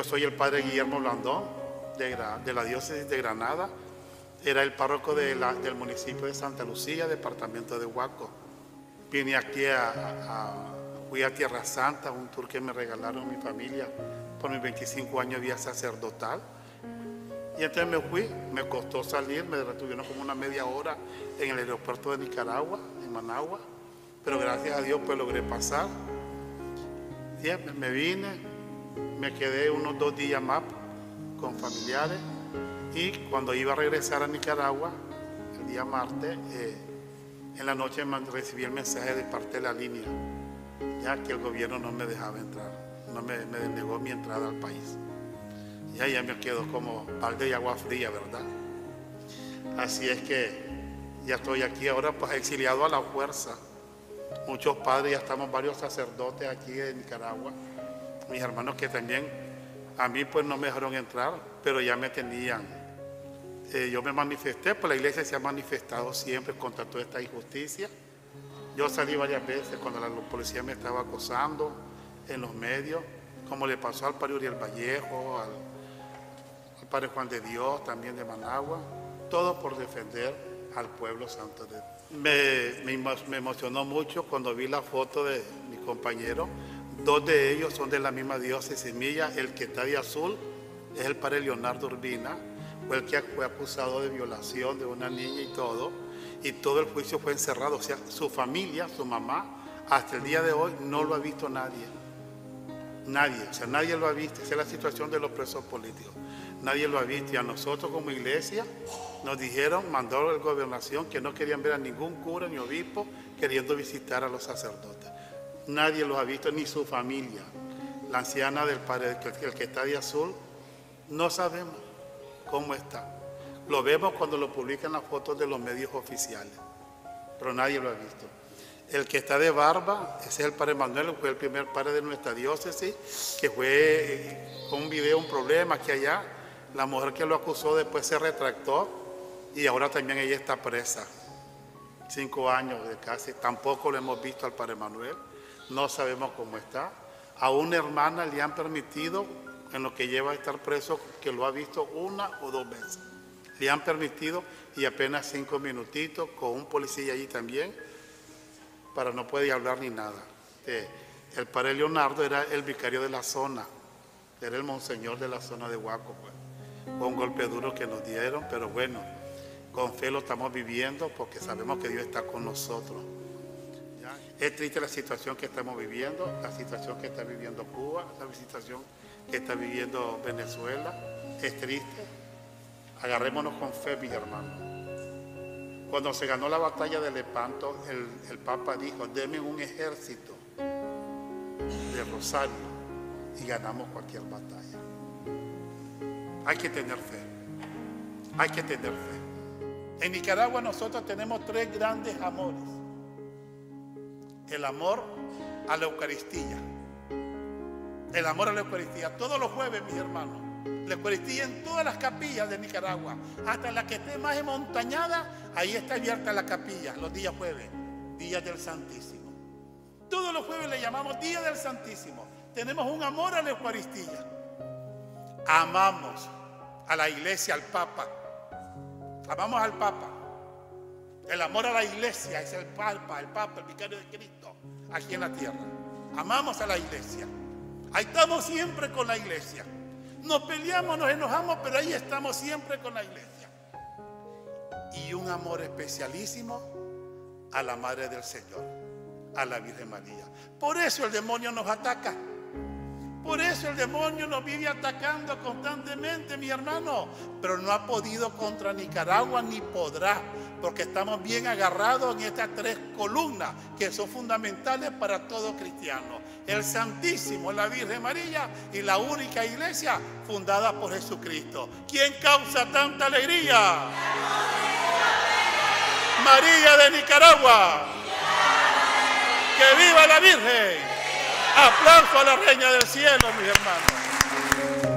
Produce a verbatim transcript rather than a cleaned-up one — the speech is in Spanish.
Yo soy el padre Guillermo Blandón, de, de la diócesis de Granada. Era el párroco de la, del municipio de Santa Lucía, departamento de Huaco. Vine aquí a, a, fui a Tierra Santa, un tour que me regalaron mi familia por mis veinticinco años de vida sacerdotal. Y entonces me fui, me costó salir, me retuvieron como una media hora en el aeropuerto de Nicaragua, en Managua, pero gracias a Dios pues logré pasar. Y me vine, me quedé unos dos días más con familiares y cuando iba a regresar a Nicaragua, el día martes, eh, en la noche recibí el mensaje de parte de la línea, ya que el gobierno no me dejaba entrar, no me, me denegó mi entrada al país. Ya, ya me quedo como balde de agua fría, ¿verdad? Así es que ya estoy aquí ahora, pues exiliado a la fuerza. Muchos padres, ya estamos varios sacerdotes aquí en Nicaragua. Mis hermanos que también, a mí pues no me dejaron entrar, pero ya me tenían. Eh, yo me manifesté, pues la iglesia se ha manifestado siempre contra toda esta injusticia. Yo salí varias veces cuando la policía me estaba acosando en los medios, como le pasó al padre Uriel Vallejo, al el padre Juan de Dios, también de Managua, todo por defender al pueblo santo de Dios. Me, me, me emocionó mucho cuando vi la foto de mis compañeros. Dos de ellos son de la misma diócesis mía. El que está de azul es el padre Leonardo Urbina, fue el que fue acusado de violación de una niña y todo, y todo el juicio fue encerrado. O sea, su familia, su mamá, hasta el día de hoy no lo ha visto nadie. Nadie, o sea, nadie lo ha visto. Esa es la situación de los presos políticos. Nadie lo ha visto y a nosotros como iglesia nos dijeron, mandó la gobernación que no querían ver a ningún cura ni obispo queriendo visitar a los sacerdotes. Nadie lo ha visto, ni su familia. La anciana del padre, el que está de azul, no sabemos cómo está. Lo vemos cuando lo publican las fotos de los medios oficiales, pero nadie lo ha visto. El que está de barba, ese es el padre Manuel, fue el primer padre de nuestra diócesis, que fue con un video, un problema aquí allá. La mujer que lo acusó después se retractó y ahora también ella está presa. Cinco años de casi. Tampoco lo hemos visto al padre Manuel. No sabemos cómo está. A una hermana le han permitido, en lo que lleva a estar preso, que lo ha visto una o dos veces. Le han permitido y apenas cinco minutitos con un policía allí también, para no poder hablar ni nada. Eh, el padre Leonardo era el vicario de la zona, era el monseñor de la zona de Huaco, pues. Fue un golpe duro que nos dieron, pero bueno, con fe lo estamos viviendo porque sabemos que Dios está con nosotros. ¿Ya? Es triste la situación que estamos viviendo, la situación que está viviendo Cuba, la situación que está viviendo Venezuela. Es triste. Agarrémonos con fe, mis hermanos. Cuando se ganó la batalla de Lepanto, el, el Papa dijo, denme un ejército de Rosario y ganamos cualquier batalla. Hay que tener fe, hay que tener fe. En Nicaragua nosotros tenemos tres grandes amores. El amor a la Eucaristía. El amor a la Eucaristía. Todos los jueves, mis hermanos, la Eucaristía en todas las capillas de Nicaragua, hasta la que esté más emontañada, ahí está abierta la capilla, los días jueves, Día del Santísimo. Todos los jueves le llamamos Día del Santísimo. Tenemos un amor a la Eucaristía. Amamos a la iglesia, al Papa. Amamos al Papa. El amor a la iglesia es el Papa, el Papa, el vicario de Cristo, aquí en la tierra. Amamos a la iglesia. Ahí estamos siempre con la iglesia. Nos peleamos, nos enojamos, pero ahí estamos siempre con la iglesia. Y un amor especialísimo a la Madre del Señor, a la Virgen María. Por eso el demonio nos ataca. Por eso el demonio nos vive atacando constantemente, mi hermano. Pero no ha podido contra Nicaragua ni podrá, porque estamos bien agarrados en estas tres columnas que son fundamentales para todo cristiano: el Santísimo, la Virgen María y la única iglesia fundada por Jesucristo. ¿Quién causa tanta alegría? María de Nicaragua. ¡Que viva la Virgen! Aplauso a la Reina del Cielo, mis hermanos.